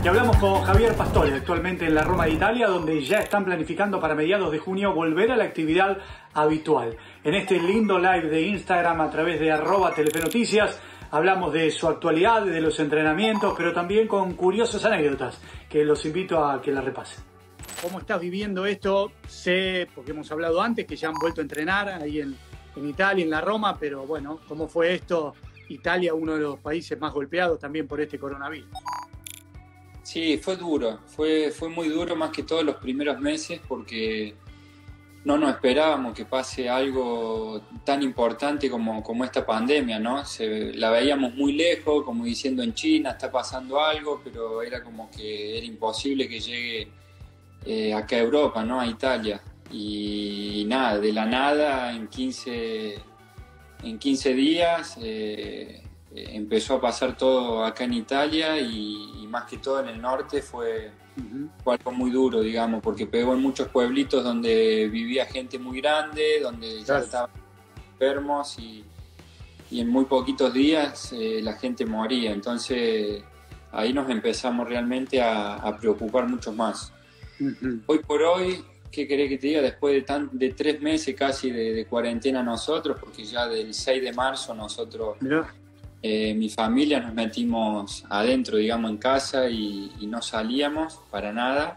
Y hablamos con Javier Pastore, actualmente en la Roma de Italia, donde ya están planificando para mediados de junio volver a la actividad habitual. En este lindo live de Instagram a través de @TeleFeNoticias hablamos de su actualidad, de los entrenamientos, pero también con curiosas anécdotas que los invito a que las repasen. ¿Cómo estás viviendo esto? Sé, porque hemos hablado antes, que ya han vuelto a entrenar ahí en Italia, en la Roma, pero bueno, ¿cómo fue esto? Italia, uno de los países más golpeados también por este coronavirus. Sí, fue duro, fue muy duro más que todos los primeros meses porque no nos esperábamos que pase algo tan importante como esta pandemia, ¿no? La veíamos muy lejos, como diciendo en China está pasando algo, pero era como que era imposible que llegue acá a Europa, ¿no? A Italia. Y nada, de la nada, en 15 días empezó a pasar todo acá en Italia y más que todo en el norte fue algo muy duro, digamos, porque pegó en muchos pueblitos donde vivía gente muy grande, donde ya estaban enfermos y en muy poquitos días la gente moría. Entonces ahí nos empezamos realmente a preocupar mucho más. Hoy por hoy, ¿qué querés que te diga? Después de 3 meses casi de cuarentena nosotros, porque ya del 6 de marzo nosotros... mi familia nos metimos adentro, digamos, en casa y no salíamos para nada.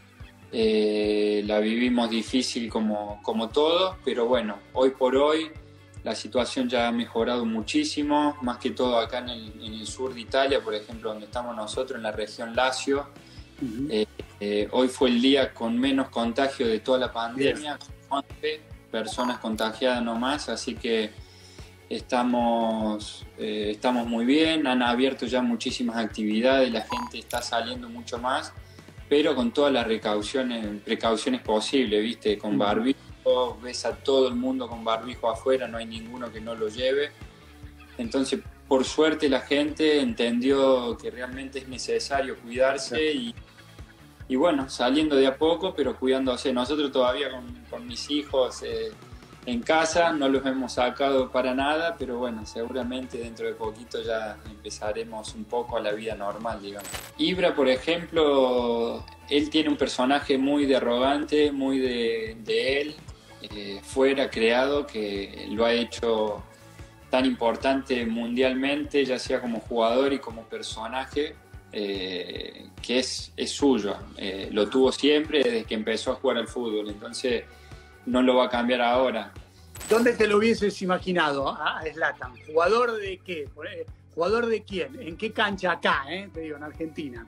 La vivimos difícil como todos, pero bueno, hoy por hoy la situación ya ha mejorado muchísimo, más que todo acá en el sur de Italia, por ejemplo, donde estamos nosotros, en la región Lazio. Hoy fue el día con menos contagio de toda la pandemia, 11 personas contagiadas nomás, así que estamos muy bien, han abierto ya muchísimas actividades, la gente está saliendo mucho más, pero con todas las precauciones posibles, ¿viste? Con barbijo, ves a todo el mundo con barbijo afuera, no hay ninguno que no lo lleve. Entonces, por suerte la gente entendió que realmente es necesario cuidarse y bueno, saliendo de a poco, pero cuidándose. Nosotros todavía con mis hijos... en casa no los hemos sacado para nada, pero bueno, seguramente dentro de poquito ya empezaremos un poco a la vida normal, digamos. Ibra, por ejemplo, él tiene un personaje muy de arrogante, muy de él, fuera creado, que lo ha hecho tan importante mundialmente, ya sea como jugador y como personaje, que es suyo. Lo tuvo siempre desde que empezó a jugar al fútbol, entonces... no lo va a cambiar ahora. ¿Dónde te lo hubieses imaginado a Zlatan? ¿Jugador de qué? ¿Jugador de quién? ¿En qué cancha acá, te digo, en Argentina?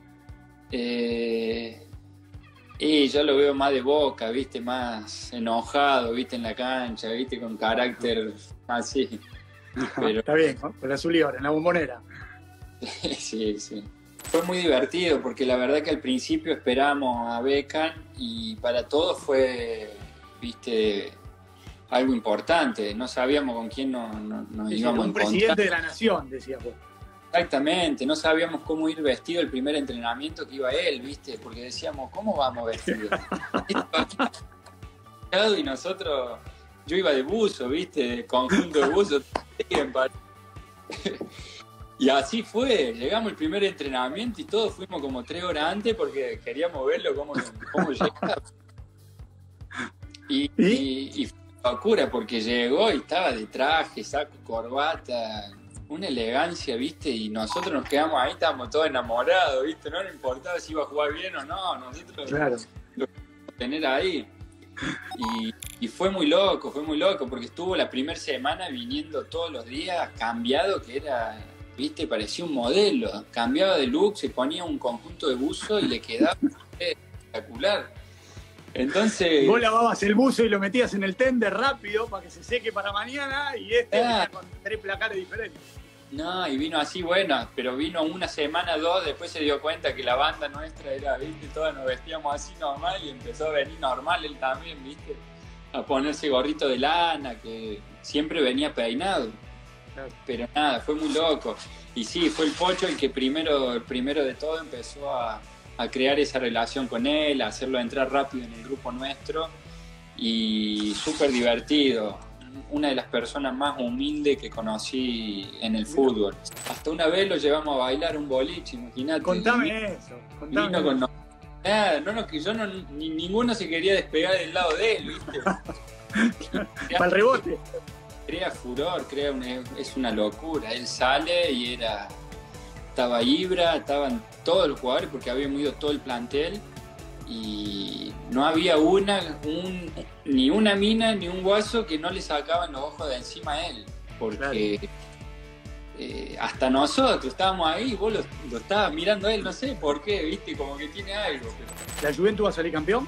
Yo lo veo más de Boca, ¿viste? Más enojado, ¿viste? En la cancha, ¿viste? Con carácter así. Pero... Está bien, ¿no? Con la azul y oro, en la Bombonera. Sí. Fue muy divertido porque la verdad que al principio esperábamos a Beckham y para todos fue... viste, algo importante, no sabíamos con quién nos íbamos a encontrar. Un presidente de la nación, decías vos. Exactamente, no sabíamos cómo ir vestido el primer entrenamiento que iba él, viste, porque decíamos, ¿cómo vamos vestidos? Y nosotros, yo iba de buzo, viste, conjunto de buzo, y así fue, llegamos el primer entrenamiento y todos fuimos como 3 horas antes porque queríamos verlo cómo llegaba. Y fue una locura porque llegó y estaba de traje, saco, corbata, una elegancia, ¿viste? Y nosotros nos quedamos ahí, estábamos todos enamorados, ¿viste? No nos importaba si iba a jugar bien o no, nosotros lo queríamos tener ahí. Y fue muy loco porque estuvo la primera semana viniendo todos los días, cambiado, que era, ¿viste? Parecía un modelo, cambiaba de look, se ponía un conjunto de buzo y le quedaba espectacular. Entonces... Vos lavabas el buzo y lo metías en el tender rápido para que se seque para mañana y venía con 3 placares diferentes. No, y vino así, bueno, pero vino una semana, 2, después se dio cuenta que la banda nuestra era, viste, todos nos vestíamos así normal y empezó a venir normal él también, viste, a ponerse gorrito de lana, que siempre venía peinado. Claro. Pero nada, fue muy loco. Y sí, fue el Pocho el que primero de todo empezó a crear esa relación con él, a hacerlo entrar rápido en el grupo nuestro y súper divertido, una de las personas más humildes que conocí en el fútbol. Hasta una vez lo llevamos a bailar un boliche, imagínate. Contame eso. Vino con ninguno se quería despegar del lado de él, ¿viste? Para el rebote. Crea furor, es una locura. Él sale y estaba Ibra, estaban todos los jugadores porque habíamos ido todo el plantel y no había ni una mina ni un guaso que no le sacaban los ojos de encima a él, porque hasta nosotros estábamos ahí y vos lo estabas mirando a él, no sé por qué, viste, como que tiene algo. ¿La Juventus va a salir campeón?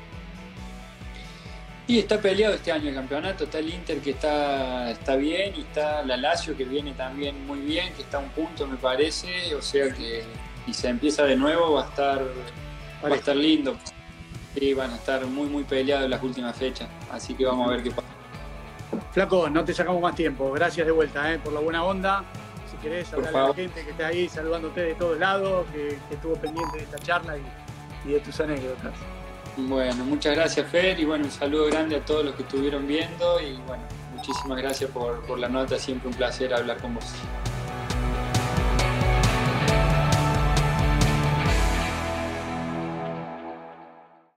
Y está peleado este año el campeonato, está el Inter que está bien y está la Lazio que viene también muy bien, que está a un punto me parece, o sea que si se empieza de nuevo va a estar lindo. Sí, van a estar muy muy peleados en las últimas fechas, así que vamos a ver qué pasa. Flaco, no te sacamos más tiempo, gracias de vuelta por la buena onda. Si querés hablar a la gente que está ahí saludándote de todos lados, que estuvo pendiente de esta charla y de tus anécdotas. Bueno, muchas gracias Fer y bueno, un saludo grande a todos los que estuvieron viendo y bueno, muchísimas gracias por la nota, siempre un placer hablar con vos.